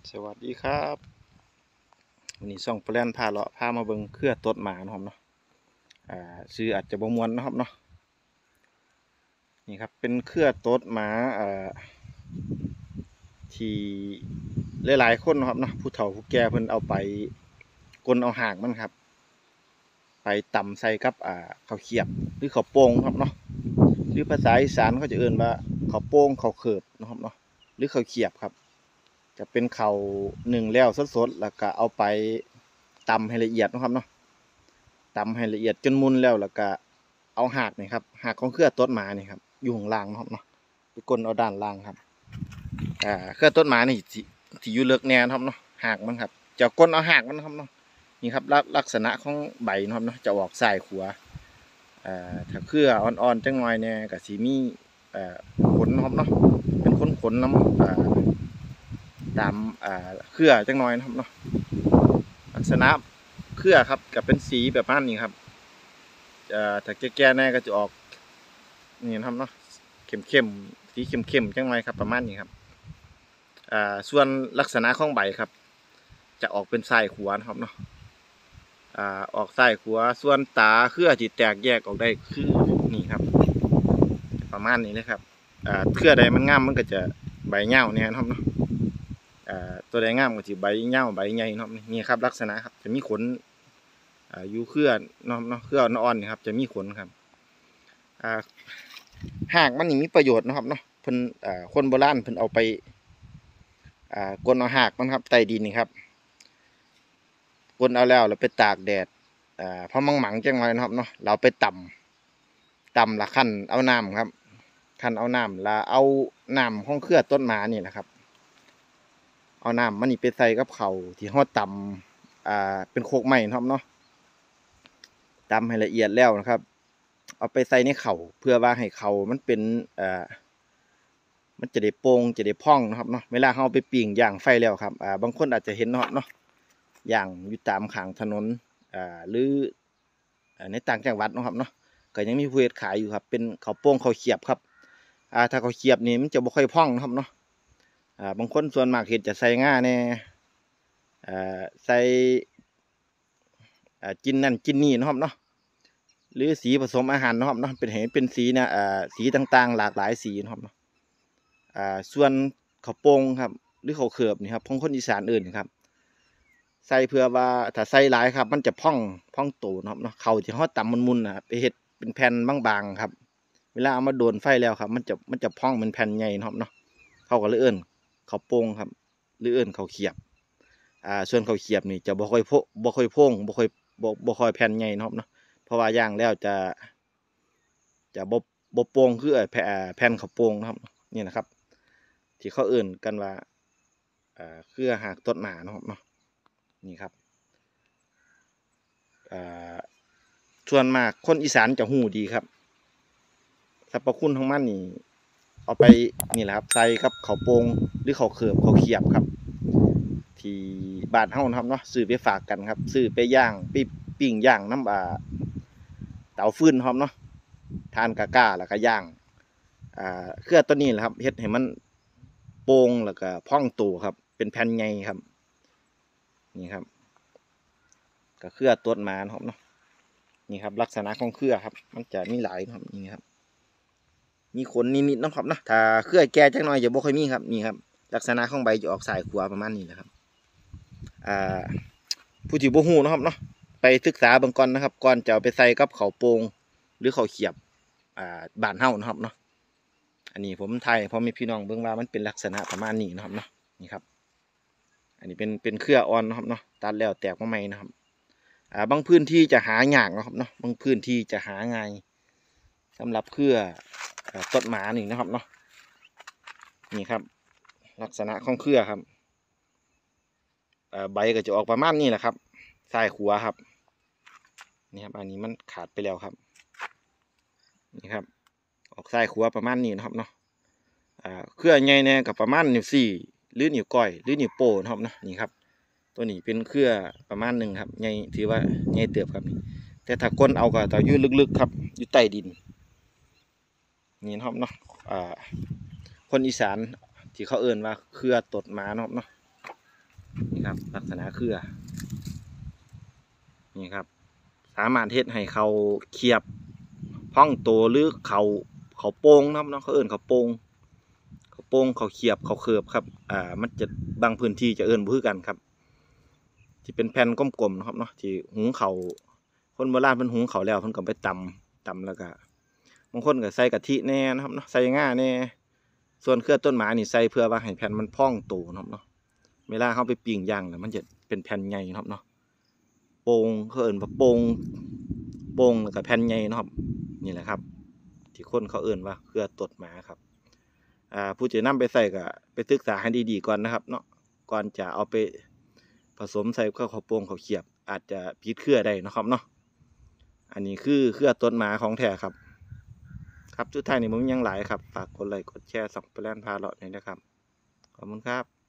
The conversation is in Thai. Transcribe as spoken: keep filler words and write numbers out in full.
สวัสดีครับวันนี้ส่องแปลนพาเลาะพามาเบิ่งเครือต้นหมานะครับเนาะอ่าชื่ออาจจะบ่ม่วนนะครับเนาะนี่ครับเป็นเครือต้นหมาอ่าที่หลายๆคนนะครับเนาะผู้เฒ่าผู้แก่เพิ่นเอาไปกลนเอาหากมันครับไปตำใส่กับอ่าข้าวเขียบหรือข้าวโป่งครับเนาะหรือภาษาอีสานเขาจะเอ่นว่าข้าวโป่งข้าวเขิบนะครับเนาะหรือข้าวเขียบครับจะเป็นข้าวหนึ่งแล้วสดๆแล้วก็เอาไปตำให้ละเอียดนะครับเนาะ ตำให้ละเอียดจนมุนแล้วแล้วก็เอาหากนี่ครับหากของเครือต้นหมานี่ครับอยู่ข้างล่างนะครับเนาะไปกลนเอาด้านล่างครับอ่าเครือต้นหมานี่ที่ที่อยู่เลือกแนวครับเนาะหากมันครับจะกลนเอาหากมันครับเนาะนี่ครับลักษณะของใบนะครับเนาะจะออกซ้ายขวาอ่าถ้าเครืออ่อนๆจังหน่อยเนี่ยก็สีมีอ่าขนนะครับเนาะเป็นขนขนน้ำอ่าตามอ่าเครือจังหน่อยนะครับเนาะลักษณะเครือครับกับเป็นสีแบบนี้ครับถ้าแก่ๆแน่ก็จะออกนี่นะครับเนาะเข้มๆสีเข้มๆจังไรครับประมาณนี้ครับอ่าส่วนลักษณะของใบครับจะออกเป็นซ้ายขวานะครับเนาะอ่าออกซ้ายขวาส่วนตาเครือที่แตกแยกออกได้คือนี่ครับประมาณนี้เลยครับอ่าเครือใดมันงามมันก็จะใบเงาเนี่ยนะครับเนาะอ่าตัวใดงามก็จะใบเงาใบใหญ่นะครับนี่ครับลักษณะครับจะมีขนอ่าอยู่เครือเนาะเนาะเครืออ่อนๆนี่ครับจะมีขนครับอ่าหากมันนี่มีประโยชน์นะครับเนาะเพิ่นอ่าคนโบราณเพิ่นเอาไปอ่ากลนเอาหากมันครับใต้ดินนี่ครับกลนเอาแล้วเราไปตากแดดอ่าพอมังหมังจังไรนะครับเนาะเราไปต่ำต่ำละขั้นเอาน้ำครับขั้นเอาน้ำละเอาน้ำของเครือต้นไม้นี่นะครับเอาน้ำมันนี่ไปใส่กับเขาที่ห่อต่ำอ่าเป็นโคกไม้นะครับเนาะตำให้ละเอียดแล้วนะครับเอาไปใส่ในเข่าเพื่อว่าให้เข่ามันเป็นอ่ามันจะได้โป่งจะได้พ่องนะครับเนาะเวลาเขาไปปิ้งย่างไฟแล้วครับอ่าบางคนอาจจะเห็นนะครับเนาะย่างอยู่ตามข้างถนนอ่าหรือในต่างจังหวัดนะครับเนาะก็ยังมีผู้เฮ็ดขายอยู่ครับเป็นข้าวโป่งข้าวเขียบครับอ่าถ้าข้าวเขียบนี่มันจะบ่ค่อยพ่องนะครับเนาะอ่าบางคนส่วนมากเห็ดจะใส่ง่าแน่อ่าใส่อ่ากินนั่นกินนี่นะครับเนาะหรือสีผสมอาหารนะครับเนาะเป็นเห็นเป็นสีนะอ่าสีต่างๆหลากหลายสีนะครับเนาะอ่าส่วนข้าวโป่งครับหรือข้าวเขือบนี่ครับของคนอีสานอื่นครับใส่เพื่อว่าถ้าใส่หลายครับมันจะพ่องพ่องโตนะครับเนาะเขาจะห่อต่ำมุนๆนะไปเห็ดเป็นแผ่นบางๆครับเวลาเอามาโดนไฟแล้วครับมันจะมันจะพ่องเป็นแผ่นใหญ่นะครับเนาะเขาก็เลยเอิ้นข้าวโป่งครับหรือเอิ้นข้าวเขียบอ่าส่วนข้าวเขียบนี่จะบ่ค่อยโพบ่ค่อยโพ่งบ่ค่อยบ่บ่ค่อยแผ่นใหญ่นะครับเนาะเพราะว่าย่างแล้วจะจะบ่บ่โป่งคือแผ่นข้าวโป่งนะครับนี่นะครับที่เขาเอิ่นกันว่าอ่าเครือหากต้นหมานะครับเนาะนี่ครับอ่าส่วนมากคนอีสานจะหูดีครับสรรพคุณของมันนี่เอาไปนี่แหละครับใส่กับข้าวโป่งหรือข้าวเขือบข้าวเขียบครับที่บ้านเฮานะครับเนาะซื้อไปฝากกันครับซื้อไปย่างไปปิ้งย่างน้ำอ่าเตาฟืนครับเนาะทานกะก้าแล้วก็ย่างอ่าเครือตัวนี้แหละครับเฮ็ดให้มันโป่งแล้วก็พองโตครับเป็นแผ่นใหญ่ครับนี่ครับก็เครือต้นไม้นะครับเนาะนี่ครับลักษณะของเครือครับมันจะมีหลายครับนี่ครับมีขนนิดๆนะครับเนาะถ้าเครือแก่จังหน่อยจะบ่ค่อยมีครับนี่ครับลักษณะของใบจะออกสายขวาประมาณนี้แหละครับอ่าผู้ที่บ่ฮู้นะครับเนาะไปศึกษาเบื้องก่อนนะครับก่อนจะเอาไปใส่กับข้าวโป่งหรือข้าวเขียบอ่าบ้านเฮานะครับเนาะอันนี้ผมไทยพอมีพี่น้องเบิ่งว่ามันเป็นลักษณะประมาณนี้นะครับเนาะนี่ครับอันนี้เป็นเป็นเครืออ่อนนะครับเนาะตัดแล้วแตกมาใหม่นะครับอ่าบางพื้นที่จะหายากนะครับเนาะบางพื้นที่จะหาง่ายสำหรับเครือต้นหมานี่นะครับเนาะนี่ครับลักษณะของเครือครับใบก็จะออกประมาณนี้แหละครับซ้ายขวาครับนี่ครับอันนี้มันขาดไปแล้วครับนี่ครับออกซ้ายขวาประมาณนี้นะครับเนาะเครือใหญ่เนี่ยกับประมาณนิ้วสี่หรือนิ้วก้อยหรือนิ้วโป้นะครับเนาะนี่ครับตัวนี้เป็นเครือประมาณหนึ่งครับใหญ่ถือว่าใหญ่เติบครับแต่ถ้าก้นเอาก็ต้องอยู่ลึกๆครับอยู่ใต้ดินนี่นะครับเนาะคนอีสานที่เขาเอ่นว่าเครือตดหมานะครับเนาะนี่ครับลักษณะเครือนี่ครับสามารถเฮ็ดให้เขาเขียบพ่องโตหรือเขาเขาโป่งนะครับเนาะเขาเอิ้นเขาโป่งเขาโป่งเขาเขียบเขาเคิบครับอ่ามันจะบางพื้นที่จะเอิ้นบ่คือกันครับที่เป็นแผ่นกลมๆนะครับเนาะที่หุงเขาคนโบราณเพิ่นหุงเขาแล้วเพิ่นก็ไปตำตำแล้วก็บางคนก็ใส่กะทิแน่นะครับเนาะใส่ง่าแน่ส่วนเครือต้นหมานี่ใส่เพื่อว่าให้แผ่นมันพองโตนะครับเนาะเวลาเขาไปปิ้งย่างเนี่ยมันจะเป็นแผ่นใหญ่นะครับเนาะโป่งเขาเอิ้นว่าโป่งโป่งแล้วก็แผ่นใหญ่นะครับนี่แหละครับที่คนเขาเอิ้นว่าเครือต้นหมาครับอ่าผู้จะนำไปใส่ก็ไปศึกษาให้ดีๆก่อนนะครับเนาะก่อนจะเอาไปผสมใส่กับข้าวโป่งข้าวเขียบอาจจะผิดเครือได้นะครับเนาะอันนี้คือเครือต้นหมาของแท้ครับครับสุดท้ายนี่ผมยังหลายครับฝากกดไลค์กดแชร์ส่องไปแล่นพาเลาะหน่อยนะครับขอบคุณครับ